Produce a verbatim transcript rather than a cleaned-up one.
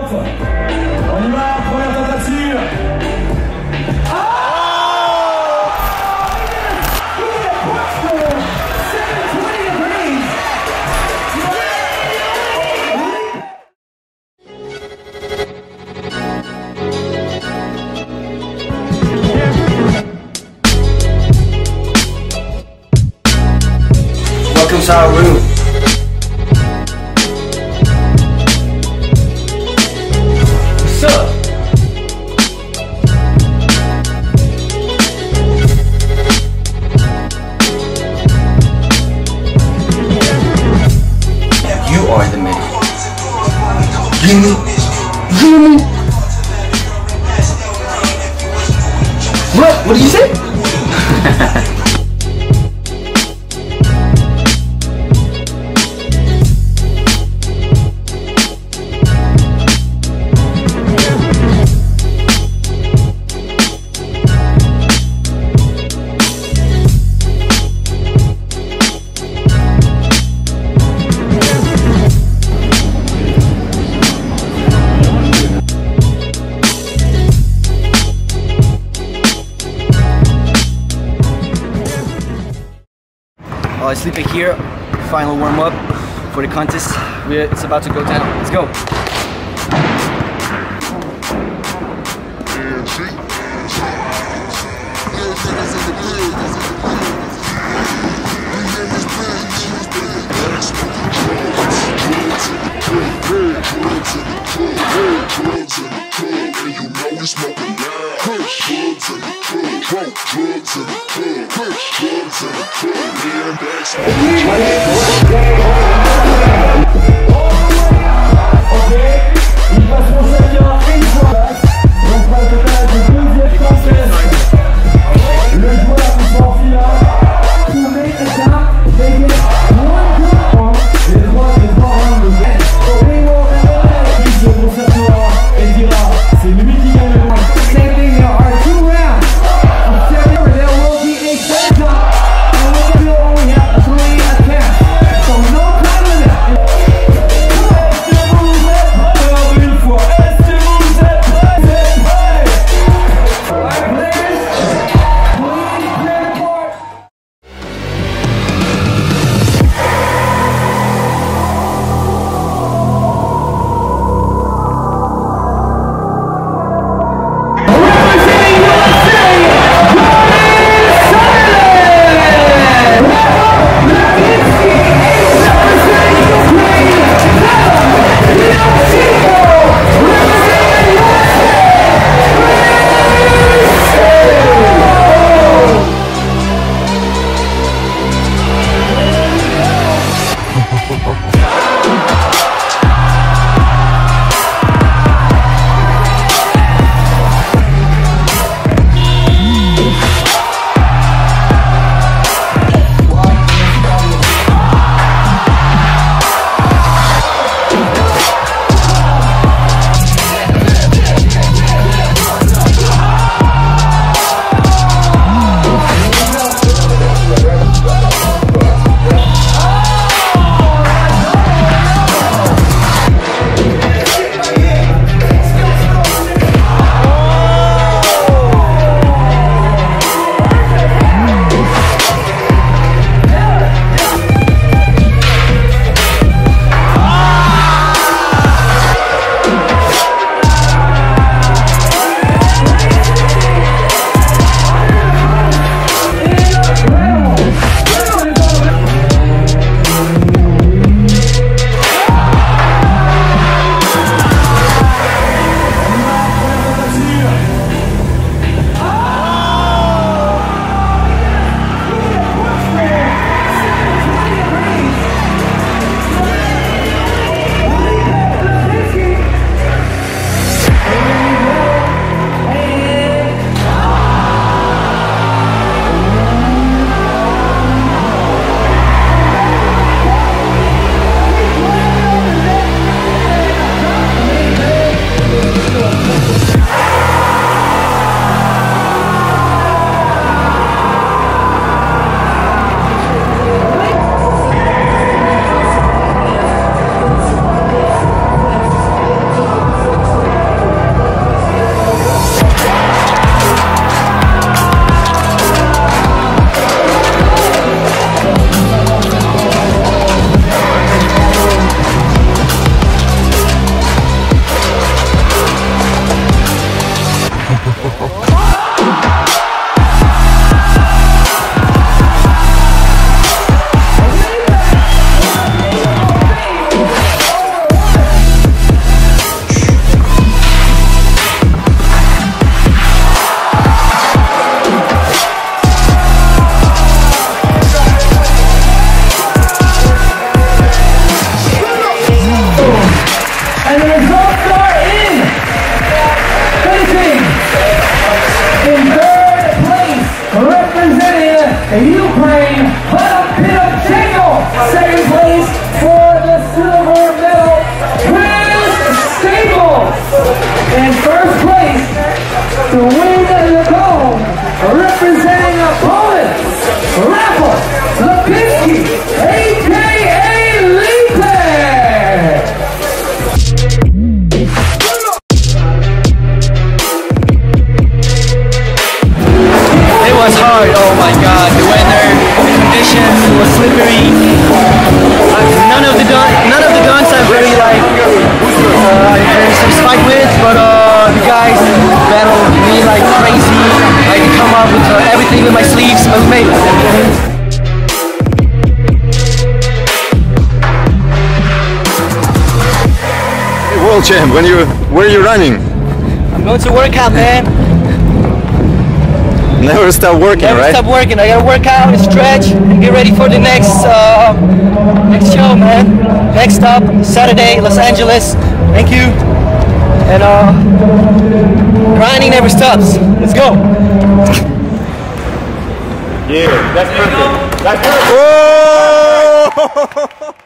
On y va, première tentative. Welcome to our room. What's up? You are the man. Gimme, gimme. What? What did you say? Uh, sleeping here, final warm up for the contest. We're, it's about to go down. Let's go. five wins, but uh, the guys battled me like crazy. I had to come up with uh, everything with my sleeves, but we made it. World champ, when you where are you running? I'm going to work out, man. Never stop working, Never right? stop working. I gotta work out and stretch and get ready for the next uh, next show, man. Next up, Saturday, Los Angeles. Thank you. And uh, grinding never stops. Let's go. Yeah, that's perfect. That's perfect. Whoa!